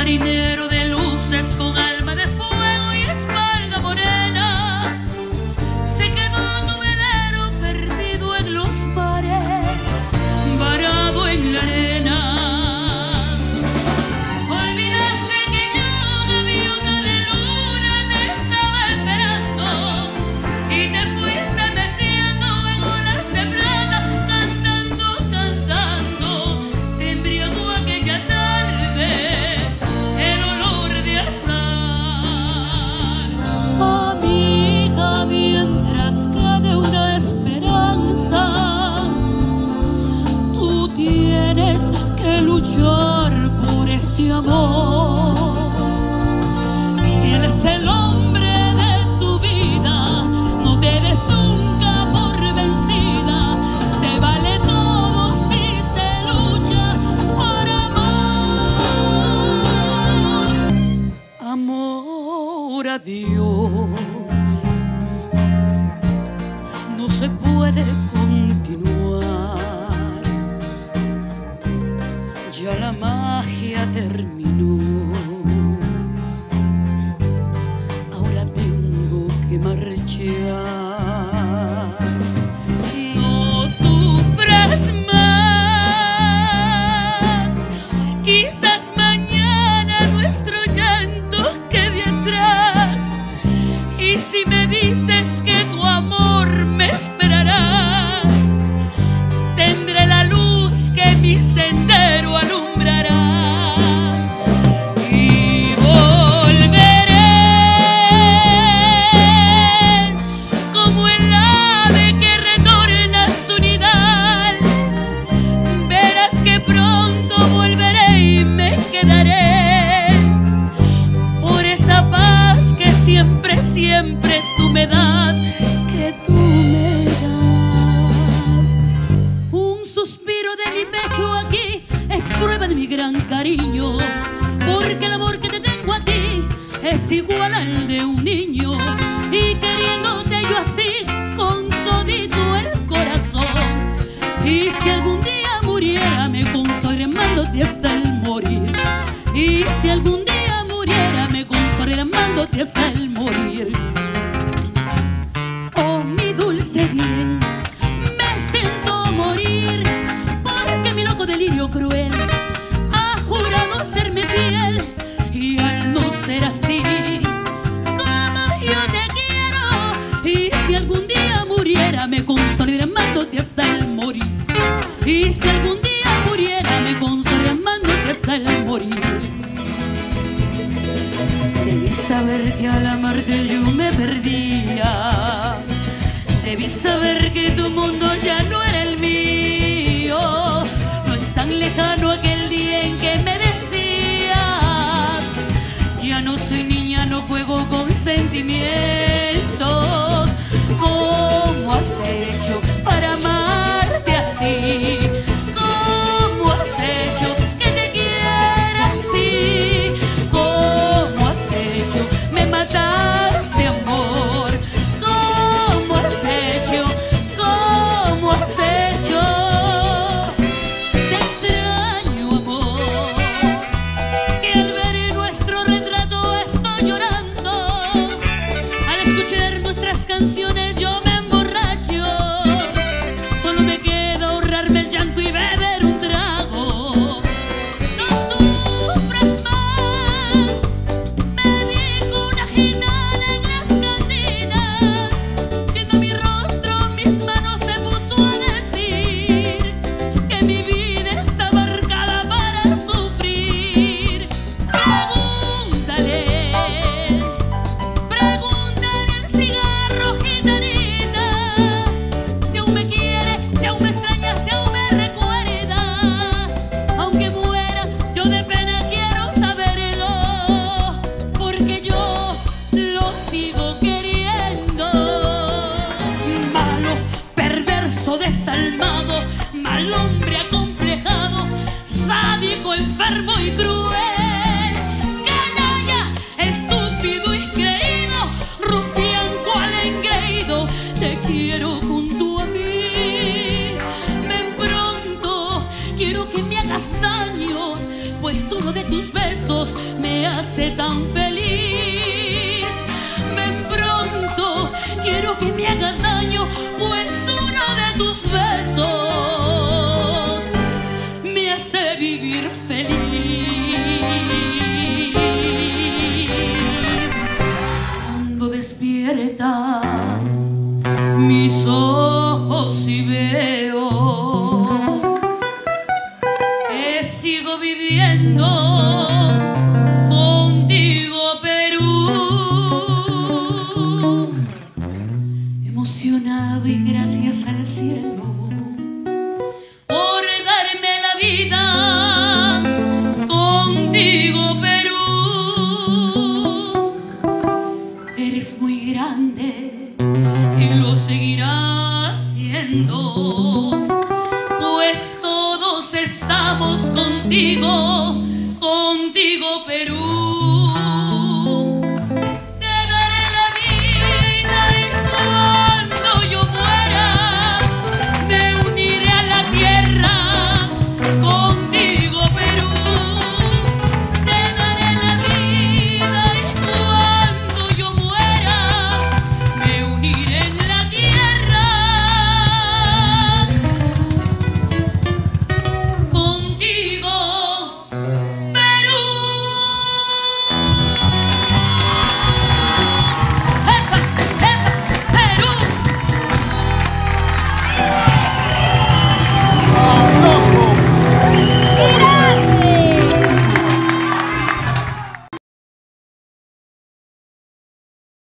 marinero de luces con alma de fuego y espalda morena, se quedó tu velero perdido en los mares, varado en la arena. Olvidaste que yo, gaviota de luna, te estaba esperando y te fuiste meciendo en olas de plata, cantando, cantando, te embriagó aquella tarde el olor de azahar. Amiga, mientras quede una esperanza, tú tienes que luchar por ese amor. Si él es el hombre de tu vida, no te des nunca por vencida. Se vale todo si se lucha por amor. Amor a Dios no se puede continuar. Ya la magia terminó. Ahora tengo que marchar. No sufras más. Quizás mañana nuestro llanto quede atrás. Y si me dices que tu amor me esperará, tendré la luz que mi sendero alumbrará. Y volveré como el ave que retorna a su nidal. Verás que pronto volveré y me quedaré por esa paz que siempre, siempre tú me das, que tú me das. Un suspiro de mi pecho aquí es prueba de mi gran cariño, porque el amor que te tengo a ti es igual al de un niño. Y queriéndote yo así con todito el corazón, y si algún día muriera me consolaré amándote hasta el morir. Y si algún día muriera me consolaré amándote hasta el morir. Oh, mi dulce bien, me siento morir, porque mi loco delirio cruel ha jurado serme fiel. Y al no ser así, como yo te quiero, y si algún día muriera me consolaré amándote hasta el morir. Y si algún día muriera me consolaré amándote hasta el morir. Debí saber que al amarte yo me perdía. Debí saber que tu mundo ya no era el mío. No es tan lejano aquel día en que me decías: ya no soy niña, no juego con sentimientos. ¿Cómo has hecho para amarte así? ¿Cómo has hecho que te quiera así? ¿Cómo has hecho? Me mataste, amor. ¿Cómo has hecho? ¿Cómo has hecho? Te extraño, amor, que al ver nuestro retrato estoy llorando. Al escuchar nuestras canciones yo me emborracho. Solo me queda ahorrarme el llanto y beber un trago. No sufras más, me dijo una gitana en las cantinas. Viendo mi rostro, mis manos se puso a decir que mi vida está marcada para sufrir. Pregúntale al cigarro, gitanita, si aún me quiere, si aún me extraña, si aún me recuerda. Aunque muera yo de pena quiero saberlo, porque yo lo sigo queriendo. Malo, perverso, desalmado, mal hombre acomplejado, sádico, enfermo y cruel, canalla, estúpido y creído, rufián cual engreído, te quiero junto a mí. Ven pronto, quiero que me hagas daño, pues uno de tus besos me me hace tan feliz. Ven pronto, quiero que me hagas daño, pues uno de tus besos me hace vivir feliz. Cuando despierta mis ojos y veo que sigo viviendo contigo, Perú. Emocionado y gracias al cielo por darme la vida contigo, Perú. Eres muy grande y lo seguirás siendo, pues todos estamos contigo